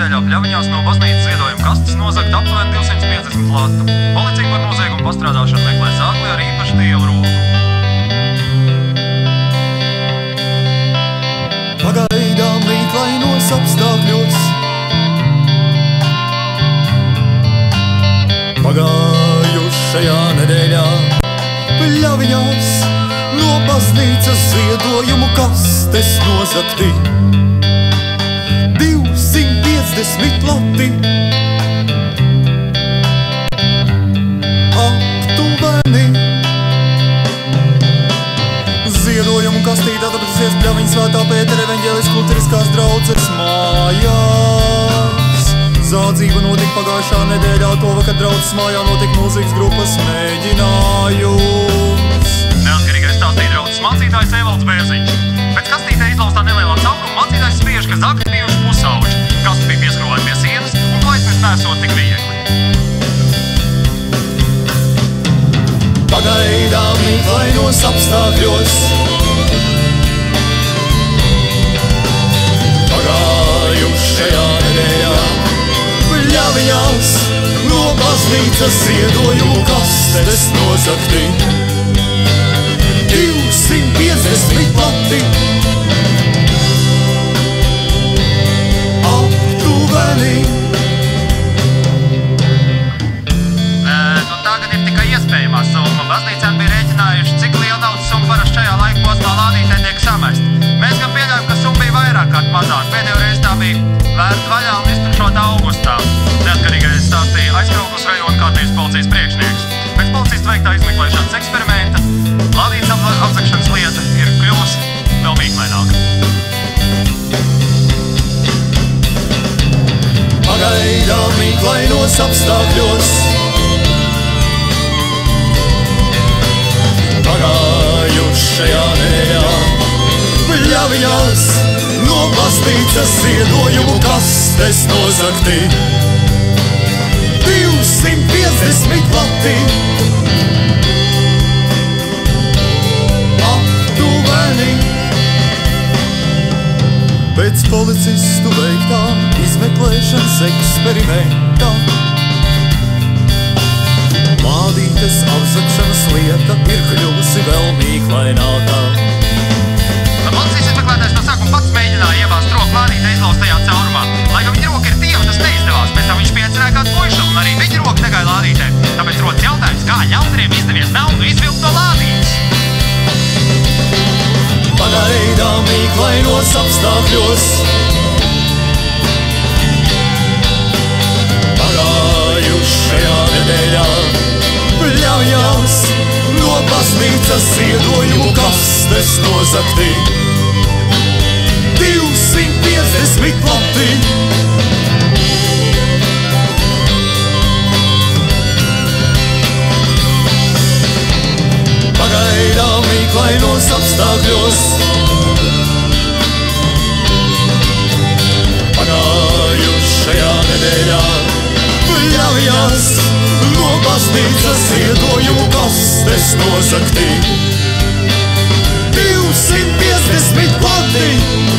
nedēļā Pļaviņās no baznīcas ziedojuma kastes nozagt aptuveni 250 latu. Policija par noziegumu pastrādāšanu meklē sākli ar īpašu dievu roku. Pagaidām mīklainos apstākļos pagājušajā nedēļā Pļaviņās no baznīcas ziedojumu kastes nozagti 250 lati aptuveni. Ziedojumu kastīte atradusies Pļaviņas Svētā Pētera evaņģēliskās luteriskās draudzes mājās. Zādzība notika pagājušā nedēļā, to vakar draudzes mājā notika mūzikas grupas mēģinājums. Neatkarīgais stāstīja draudzes mācītājs Evalds Bērziņš. Pēc kastītē izlaustā nelielā cauruma mācītājs spriež, ka zagti bijuši pusauģi. Kasti bija pieskrūvēti pie sienas un klaisnes nesot tik viegli. Pagaidām mīklainos apstākļos pagājušajā nedēļā Pļaviņās no baznīcas ziedojumu kastes nozagti 250 lati aptuveni. Tagad ir tikai iespējamā summa. Baznīcām bija rēķinājuši, cik liela naudas summa parasti šajā laika posmā lādītē tiek samest. Mēs gan pieļaujam, ka summa bija vairāk kārt mazāk. Pēdējo reizi tā bija vērta vaļā un iztukšota augustā. Neatkarīgais stāstīja Aizkraukles rajona kārtības policijas priekšnieks. Pēc policijas veiktā izmeklēšanas eksperimenta lādītas apzagšanas lieta ir kļuvusi vēl mīklaināka. Pagaidām mīklainos apstākļos pagājušajā nedēļā Pļaviņās no baznīcas ziedojumu kastes nozagti 250 lati aptuveni. Pēc policistu veiktā izmeklēšanas eksperimenta lādītes apzagšanas lieta ir kļuvusi vēl mīklainākā. Policijas izmeklētājs no sākuma pats mēģināja iebāzt roku lādītē izlaustajā caurumā. Lai gan viņa roka ir tieva, tas neizdevās. Pēc tam viņš piecerēja kādu puišu un arī viņa roka negāja lādītē. Tāpēc rodas jautājums, kā ļaundariem izdevies naudu izvilkt no lādītes. Pagaidām mīklainos apstākļos pagājušajā nedēļā Pļaviņās no baznīcas ziedojumu kastes nozagti 250 lati pagaidām mīklainos apstākļos pagājušajā nedēļā Pļaviņās no baznīcas ziedojumu kastes nozagti 250 lati